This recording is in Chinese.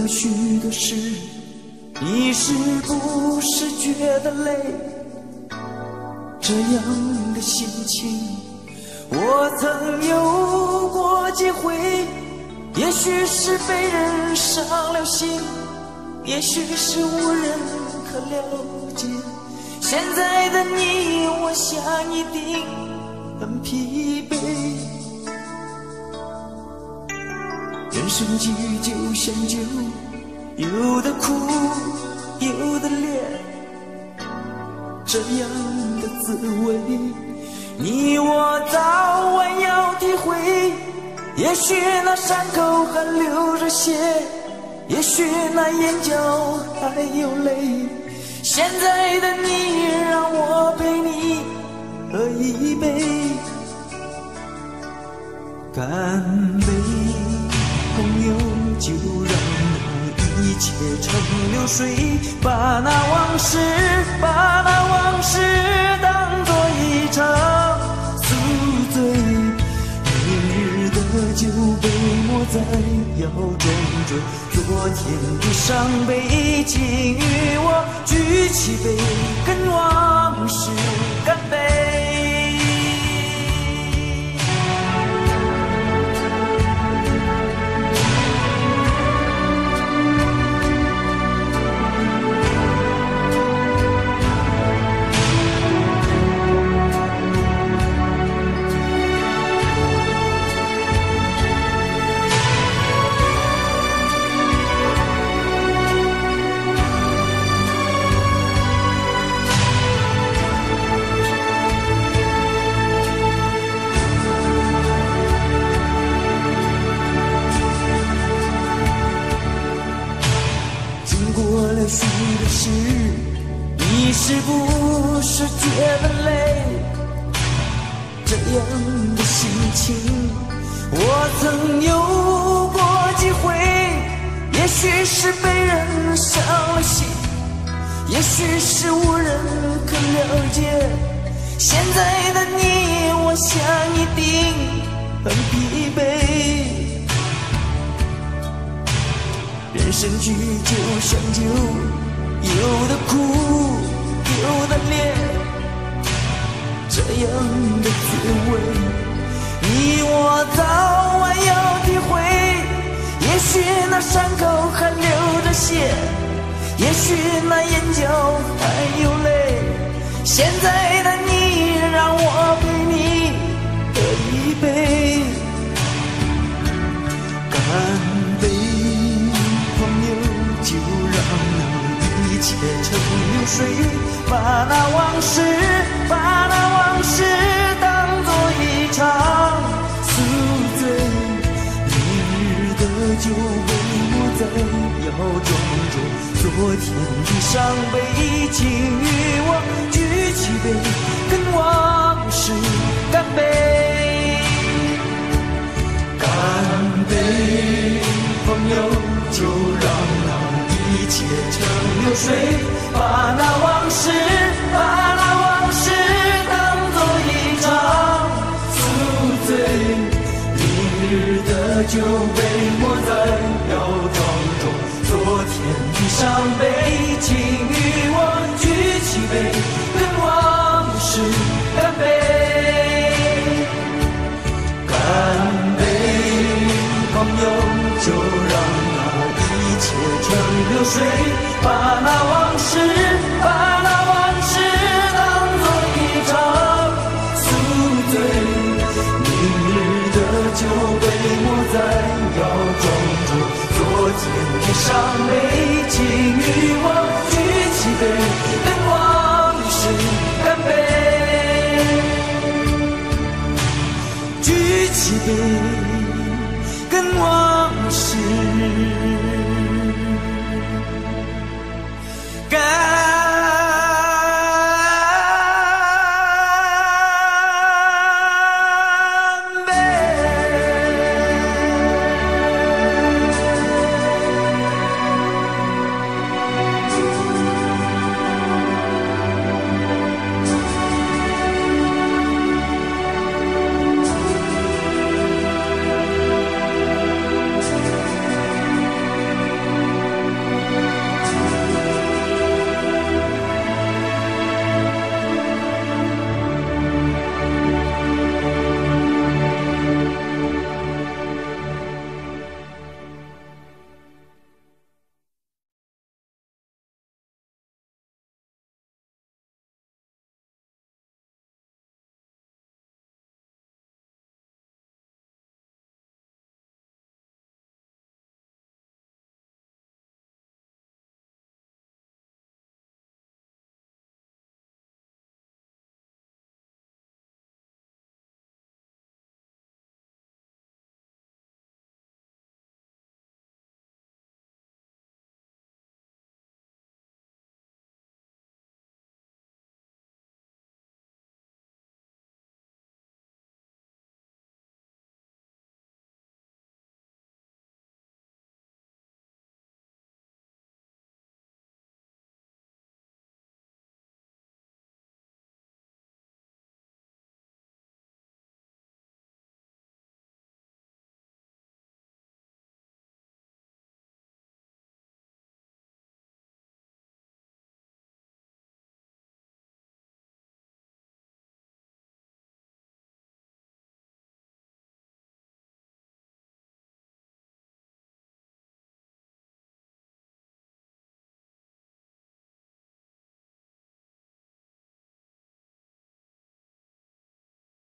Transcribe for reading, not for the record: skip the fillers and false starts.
了许多事，你是不是觉得累？这样的心情，我曾有过几回。也许是被人伤了心，也许是无人可了解。现在的你，我想一定很疲惫。人生剧就像酒，有的苦，有的烈，这样的滋味，你我早晚要体会。也许那伤口还流着血，也许那眼角还有泪。现在的你，让我陪你喝一杯，干杯，朋友，就让那一切成流水，把那往事当作一场宿醉。酒杯抹在腰中坠，昨天的伤悲，请与我举起杯，跟往事干杯。许的事，你是不是觉得累？这样的心情，我曾有过几回。也许是被人伤了心，也许是无人可了解。现在的你，我想一定很疲惫。人生剧就像酒，有的苦，有的烈，这样的滋味，你我早晚要体会。也许那伤口还流着血，也许那眼角还有泪。现在的你，让我陪你喝一杯，干杯，就让那一切成流水，把那往事当作一场宿醉。明日的酒杯抹在腰中坠，昨天的伤悲，请与我举起杯，跟往事干杯，干杯，朋友，就让一切成流水，把那往事当作一场宿醉。明日的酒杯抹在腰庄中，昨天的伤悲，请与我举起杯，跟往事干杯，干杯，朋友，就让一切成流水，把那往事当作一场宿醉。明日的酒杯抹在腰庄中，昨天的伤悲，请与我举起杯，跟往事干杯，举起杯。